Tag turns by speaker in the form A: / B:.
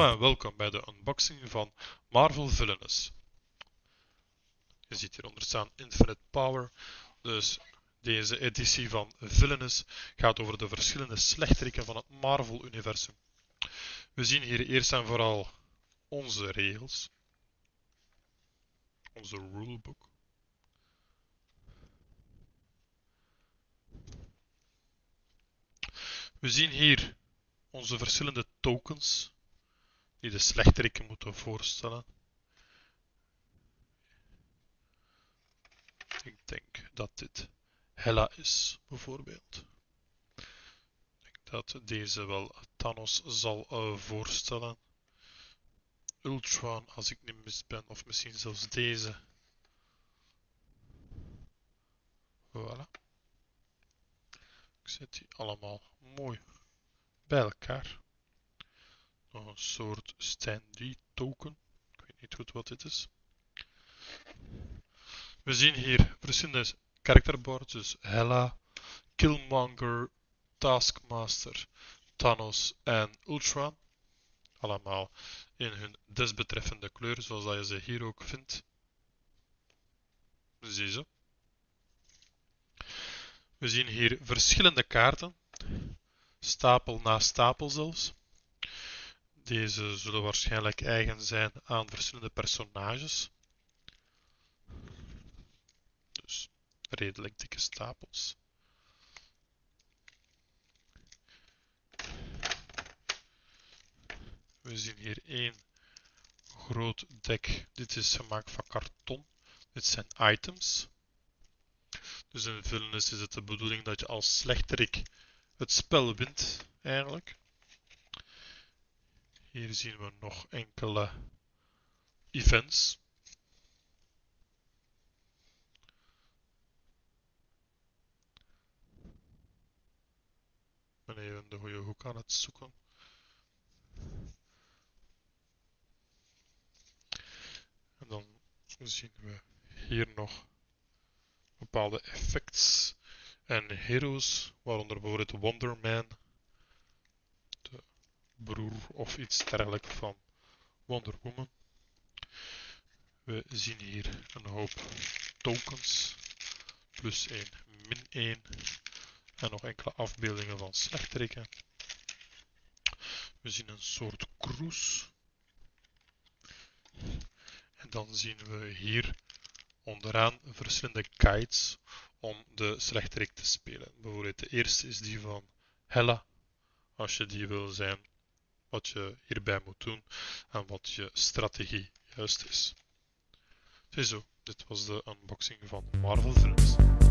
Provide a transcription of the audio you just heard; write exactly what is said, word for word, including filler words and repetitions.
A: Hallo en welkom bij de unboxing van Marvel Villainous. Je ziet hieronder staan Infinite Power. Dus deze editie van Villainous gaat over de verschillende slechteriken van het Marvel-universum. We zien hier eerst en vooral onze regels. Onze rulebook. We zien hier onze verschillende tokens die de slechteriken moeten voorstellen. Ik denk dat dit Hela is, bijvoorbeeld. Ik denk dat deze wel Thanos zal uh, voorstellen. Ultron, als ik niet mis ben, of misschien zelfs deze. Voilà. Ik zet die allemaal mooi bij elkaar. Nog een soort Stan-Lee token. Ik weet niet goed wat dit is. We zien hier verschillende karakterboards, dus Hela, Killmonger, Taskmaster, Thanos en Ultron. Allemaal in hun desbetreffende kleur, zoals dat je ze hier ook vindt. Ziezo. We zien hier verschillende kaarten. Stapel na stapel zelfs. Deze zullen waarschijnlijk eigen zijn aan verschillende personages. Dus redelijk dikke stapels. We zien hier één groot dek. Dit is gemaakt van karton. Dit zijn items. Dus in Villainous is het de bedoeling dat je als slechterik het spel wint, eigenlijk. Hier zien we nog enkele events. Ik ben even de goede hoek aan het zoeken. En dan zien we hier nog bepaalde effects en heroes, waaronder bijvoorbeeld Wonder Man, de broer of iets dergelijks van Wonder Woman. We zien hier een hoop tokens, plus één, min één, en nog enkele afbeeldingen van slechteriken. We zien een soort cruise. En dan zien we hier onderaan verschillende guides om de slechterik te spelen. Bijvoorbeeld de eerste is die van Hela, als je die wil zijn, wat je hierbij moet doen en wat je strategie juist is. Ziezo, dit was de unboxing van Marvel Villainous.